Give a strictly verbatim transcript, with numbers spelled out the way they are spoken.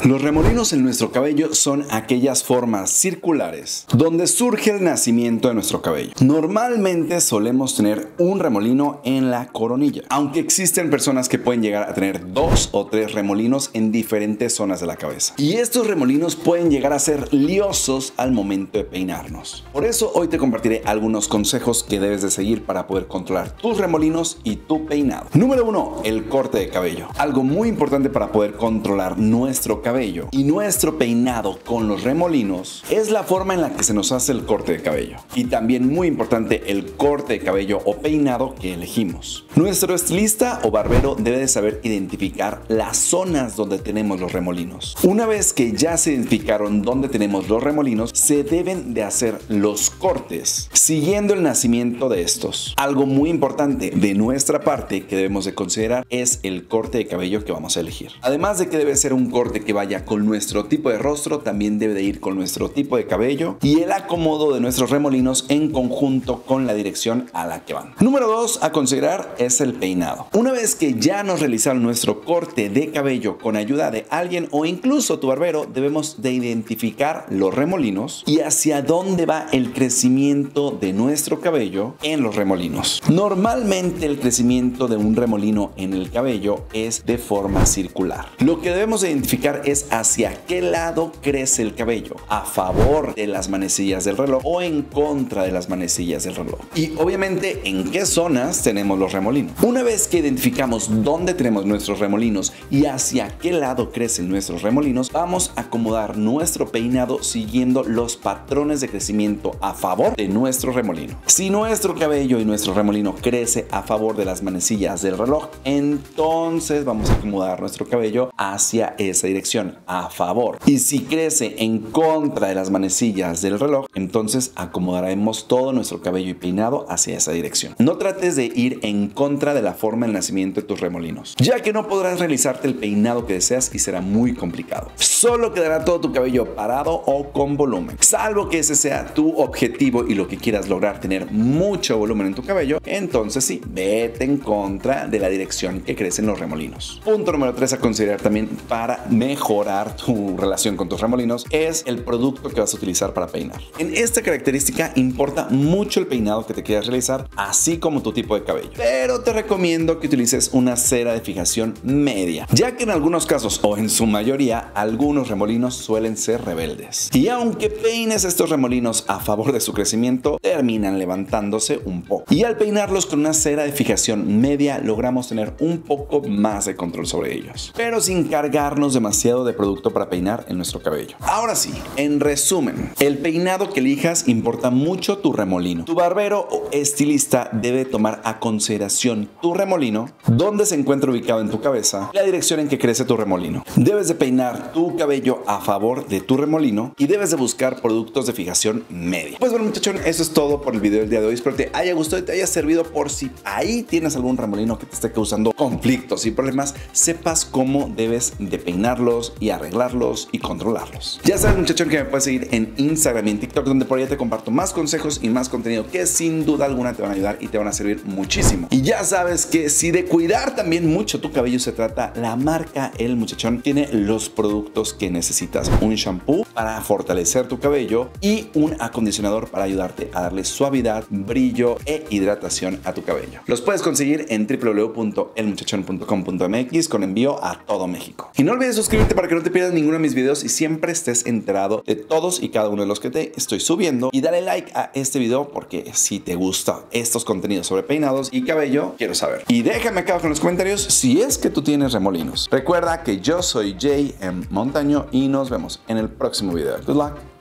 Los remolinos en nuestro cabello son aquellas formas circulares donde surge el nacimiento de nuestro cabello. Normalmente solemos tener un remolino en la coronilla, aunque existen personas que pueden llegar a tener dos o tres remolinos en diferentes zonas de la cabeza. Y estos remolinos pueden llegar a ser liosos al momento de peinarnos. Por eso hoy te compartiré algunos consejos que debes de seguir para poder controlar tus remolinos y tu peinado. Número uno, el corte de cabello. Algo muy importante para poder controlar nuestro cabello y nuestro peinado con los remolinos es la forma en la que se nos hace el corte de cabello, y también muy importante el corte de cabello o peinado que elegimos. Nuestro estilista o barbero debe de saber identificar las zonas donde tenemos los remolinos. Una vez que ya se identificaron dónde tenemos los remolinos, se deben de hacer los cortes siguiendo el nacimiento de estos. Algo muy importante de nuestra parte que debemos de considerar es el corte de cabello que vamos a elegir. Además de que debe ser un corte que vaya con nuestro tipo de rostro, también debe de ir con nuestro tipo de cabello y el acomodo de nuestros remolinos en conjunto con la dirección a la que van. Número dos a considerar es el peinado. Una vez que ya nos realizaron nuestro corte de cabello con ayuda de alguien o incluso tu barbero, debemos de identificar los remolinos y hacia dónde va el crecimiento de nuestro cabello en los remolinos. Normalmente el crecimiento de un remolino en el cabello es de forma circular. Lo que debemos de identificar es hacia qué lado crece el cabello, a favor de las manecillas del reloj o en contra de las manecillas del reloj. Y obviamente en qué zonas tenemos los remolinos. Una vez que identificamos dónde tenemos nuestros remolinos y hacia qué lado crecen nuestros remolinos, vamos a acomodar nuestro peinado siguiendo los patrones de crecimiento a favor de nuestro remolino. Si nuestro cabello y nuestro remolino crece a favor de las manecillas del reloj, entonces vamos a acomodar nuestro cabello hacia esa dirección, a favor. Y si crece en contra de las manecillas del reloj, entonces acomodaremos todo nuestro cabello y peinado hacia esa dirección. No trates de ir en contra de la forma del nacimiento de tus remolinos, ya que no podrás realizarte el peinado que deseas y será muy complicado. Solo quedará todo tu cabello parado o con volumen, salvo que ese sea tu objetivo y lo que quieras lograr, tener mucho volumen en tu cabello. Entonces sí, vete en contra de la dirección que crecen los remolinos. Punto número tres a considerar también para mejorar tu relación con tus remolinos es el producto que vas a utilizar para peinar. En esta característica importa mucho el peinado que te quieras realizar, así como tu tipo de cabello, pero te recomiendo que utilices una cera de fijación media, ya que en algunos casos o en su mayoría algunos remolinos suelen ser rebeldes, y aunque peines estos remolinos a favor de su crecimiento, terminan levantándose un poco, y al peinarlos con una cera de fijación media logramos tener un poco más de control sobre ellos, pero sin cargarnos demasiado de producto para peinar en nuestro cabello. Ahora sí, en resumen, el peinado que elijas importa mucho tu remolino. Tu barbero o estilista debe tomar a consideración tu remolino, dónde se encuentra ubicado en tu cabeza, la dirección en que crece tu remolino. Debes de peinar tu cabello a favor de tu remolino y debes de buscar productos de fijación media. Pues bueno, muchachón, eso es todo por el video del día de hoy. Espero que te haya gustado y te haya servido por si ahí tienes algún remolino que te esté causando conflictos y problemas, sepas cómo debes de peinarlos y arreglarlos y controlarlos. Ya sabes, muchachón, que me puedes seguir en Instagram y en TikTok, donde por allá te comparto más consejos y más contenido que sin duda alguna te van a ayudar y te van a servir muchísimo. Y ya sabes que si de cuidar también mucho tu cabello se trata, la marca El Muchachón tiene los productos que necesitas: un shampoo para fortalecer tu cabello y un acondicionador para ayudarte a darle suavidad, brillo e hidratación a tu cabello. Los puedes conseguir en w w w punto el muchachón punto com punto m x con envío a todo México. Y no olvides suscribirte para que no te pierdas ninguno de mis videos y siempre estés enterado de todos y cada uno de los que te estoy subiendo. Y dale like a este video porque si te gustan estos contenidos sobre peinados y cabello, quiero saber. Y déjame acá abajo en los comentarios si es que tú tienes remolinos. Recuerda que yo soy Jay M. Montaño y nos vemos en el próximo video. Good luck.